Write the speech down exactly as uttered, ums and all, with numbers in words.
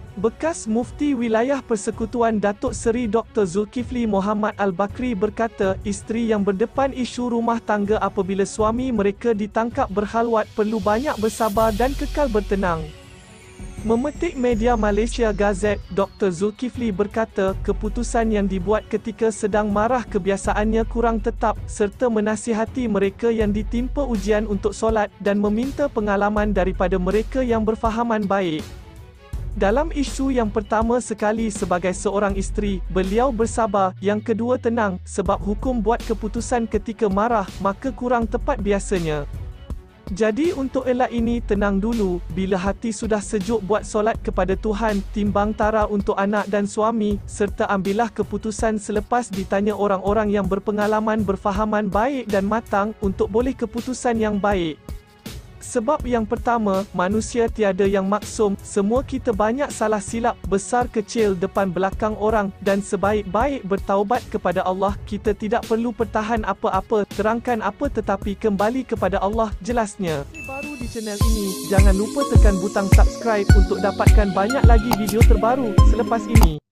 Bekas Mufti Wilayah Persekutuan Datuk Seri Doktor Zulkifli Mohamed Al-Bakri berkata, isteri yang berdepan isu rumah tangga apabila suami mereka ditangkap berkhalwat perlu banyak bersabar dan kekal bertenang. Memetik media Malaysia Gazette, Doktor Zulkifli berkata, keputusan yang dibuat ketika sedang marah kebiasaannya kurang tetap, serta menasihati mereka yang ditimpa ujian untuk solat dan meminta pengalaman daripada mereka yang berfahaman baik. Dalam isu yang pertama sekali sebagai seorang isteri, beliau bersabar, yang kedua tenang, sebab hukum buat keputusan ketika marah, maka kurang tepat biasanya. Jadi untuk elak ini tenang dulu, bila hati sudah sejuk buat solat kepada Tuhan, timbang tara untuk anak dan suami, serta ambillah keputusan selepas ditanya orang-orang yang berpengalaman berfahaman baik dan matang, untuk boleh keputusan yang baik. Sebab yang pertama, manusia tiada yang maksum, semua kita banyak salah silap, besar kecil depan belakang orang, dan sebaik-baik bertaubat kepada Allah, kita tidak perlu pertahan apa-apa, terangkan apa tetapi kembali kepada Allah, jelasnya. Baru di channel ini, jangan lupa tekan butang subscribe untuk dapatkan banyak lagi video terbaru selepas ini.